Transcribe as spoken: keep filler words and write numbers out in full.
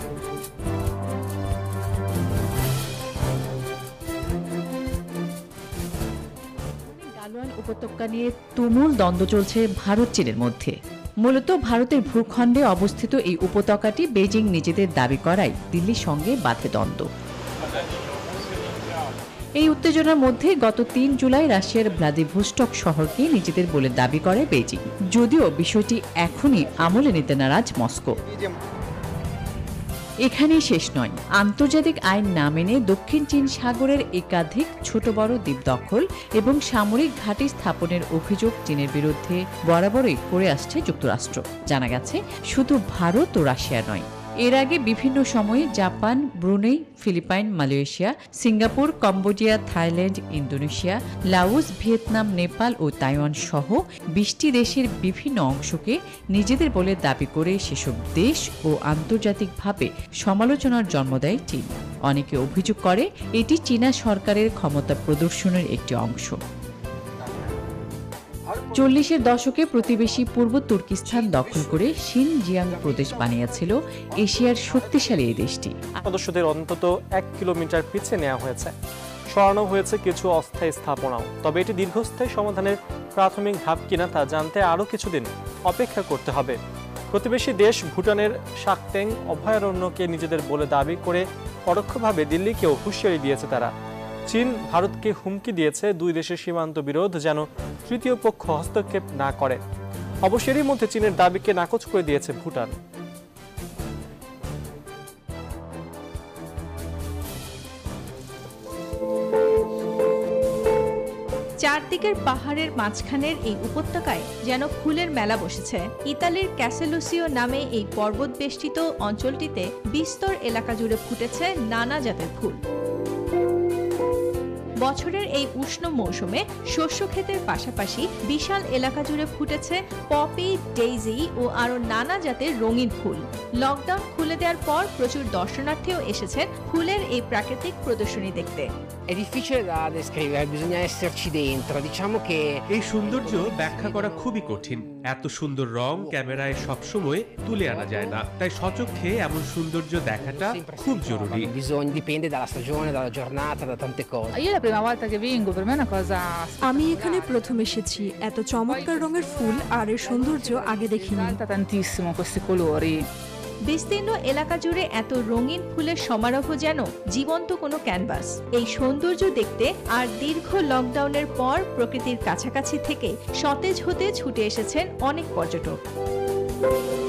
গালওয়ান উপত্যকা নিয়ে তুমুল দ্বন্দ্ব চলছে ভারত চীনের মধ্যে। মূলত ভারতের ভূখণ্ডে অবস্থিত এই উপত্যকাটি বেজিং নিজেদের দাবি করায় দিল্লির সঙ্গে বাধে দ্বন্দ্ব। এই উত্তেজনার মধ্যে গত তিন জুলাই রাশিয়ার ভ্লাদিভস্টক শহরকে নিজেদের বলে দাবি করে বেজিং, যদিও বিষয়টি এখনই আমলে নিতে নারাজ মস্কো। এখানেই শেষ নয়, আন্তর্জাতিক আইন না মেনে দক্ষিণ চীন সাগরের একাধিক ছোট বড় দ্বীপ দখল এবং সামরিক ঘাঁটি স্থাপনের অভিযোগ চীনের বিরুদ্ধে বরাবরই করে আসছে যুক্তরাষ্ট্র। জানা গেছে শুধু ভারত ও রাশিয়া নয়, এর আগে বিভিন্ন সময়ে Japan, Brunei, Philippines, Malaysia, Singapore, Cambodia, Thailand, Indonesia, Laos, Vietnam, Nepal ও তাইওয়ান সহ বিশটি দেশের বিভিন্ন অংশকে নিজেদের বলে দাবি করে সেসব দেশ ও আন্তর্জাতিকভাবে সমালোচনার জন্ম দেয় চীন। অনেকে অভিযোগ করে এটি চীনা সরকারের ক্ষমতা প্রদর্শনের একটি অংশ। চল্লিশের দশকে প্রতিবেশী পূর্ব তুর্কিস্তান দখল করে শিনজিয়াং প্রদেশ বানিয়েছিল এশিয়ার শক্তিশালী এই দেশটি। সদস্যদের অন্তত এক কিলোমিটার পিছিয়ে নেওয়া হয়েছে, সরানো হয়েছে কিছু অস্থায়ী স্থাপনাও। তবে এটি দীর্ঘস্থায়ী সমাধানের প্রাথমিক ধাপ কিনা তা জানতে আরও কিছুদিন অপেক্ষা করতে হবে। প্রতিবেশী দেশ ভুটানের শাকতেং অভয়ারণ্যকে নিজেদের বলে দাবি করে পরোক্ষভাবে দিল্লিকেও হুঁশিয়ারি দিয়েছে তারা। চীন ভারতকে হুমকি দিয়েছে দুই দেশের সীমান্ত বিরোধ যেন তৃতীয় পক্ষ হস্তক্ষেপ না করে। অবশ্যই মধ্যে চীনের দাবিকে নাকচ করে দিয়েছে ভুটান। চারদিকের পাহাড়ের মাঝখানের এই উপত্যকায় যেন ফুলের মেলা বসেছে। ইতালির ক্যাসেলুসিও নামে এই পর্বত বেষ্টিত অঞ্চলটিতে বিস্তর এলাকা জুড়ে ফুটেছে নানা জাতের ফুল। বছরের এই উষ্ণ মৌসুমে শস্য ক্ষেতের পাশাপাশি বিশাল এলাকা জুড়ে ফুটেছে পপি, ডেইজি ও আরো নানা জাতের রঙিন ফুল। লকডাউন খুলে দেওয়ার পর প্রচুর দর্শনার্থীও এসেছেন ফুলের এই প্রাকৃতিক প্রদর্শনী দেখতে। È difficile da descrivere, bisogna esserci dentro. Diciamo che এই সৌন্দর্য ব্যাখ্যা করা খুবই কঠিন। এত সুন্দর রং ক্যামেরায় সবসময় তুলে আনা যায় না, তাই সচক্ষে এমন সৌন্দর্য দেখাটা খুব জরুরি। bisogna dipende dalla stagione, dalla giornata, da tante cose. Io la prima volta che vengo, per me è una cosa. আমি এখানে প্রথম এসেছি, এত চমৎকার রঙের ফুল আর এর সৌন্দর্য আগে দেখিনি। tantissimo questi colori. বিস্তীর্ণ এলাকা জুড়ে এত রঙিন ফুলের সমারোহ যেন জীবন্ত কোনো ক্যানভাস। এই সৌন্দর্য দেখতে আর দীর্ঘ লকডাউনের পর প্রকৃতির কাছাকাছি থেকে সতেজ হতে ছুটে এসেছেন অনেক পর্যটক।